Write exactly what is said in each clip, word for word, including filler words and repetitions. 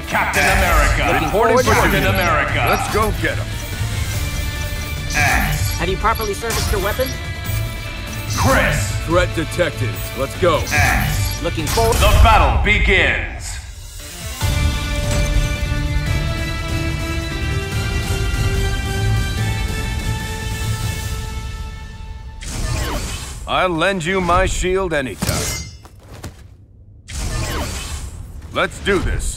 Captain America. Reporting for Captain duty. America. Let's go get him. X. Have you properly serviced your weapon? Chris. Threat detected. Let's go. X. Looking forward. The battle begins. I'll lend you my shield anytime. Let's do this.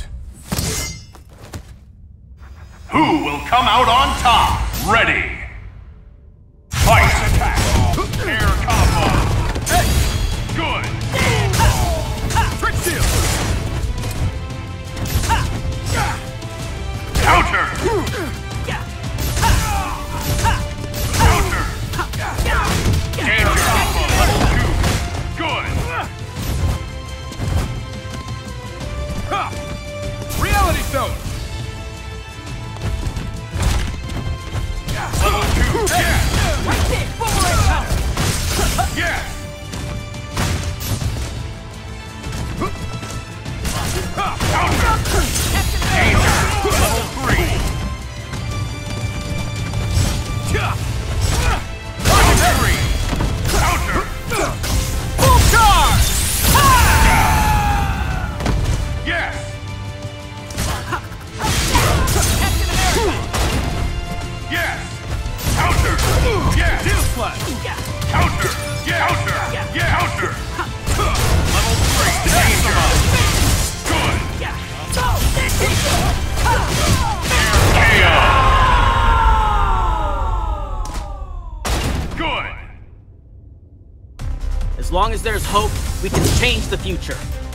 Who will come out on top? Ready. Fight attack. Air combo. Good. Trick shield. Counter. Counter. Air combo. Two. Good. Reality stone. Level two. Yeah. Right there! Boomerang power! Yeah. Counter. Danger. Level three. Level three. Counter. Full charge! Yes. Captain America! Yes. Counter. Yes. Shield slash. Counter. Yeah. Counter. Yeah. Counter. Level three. Danger. Good. K O. Good. As long as there's hope, we can change the future.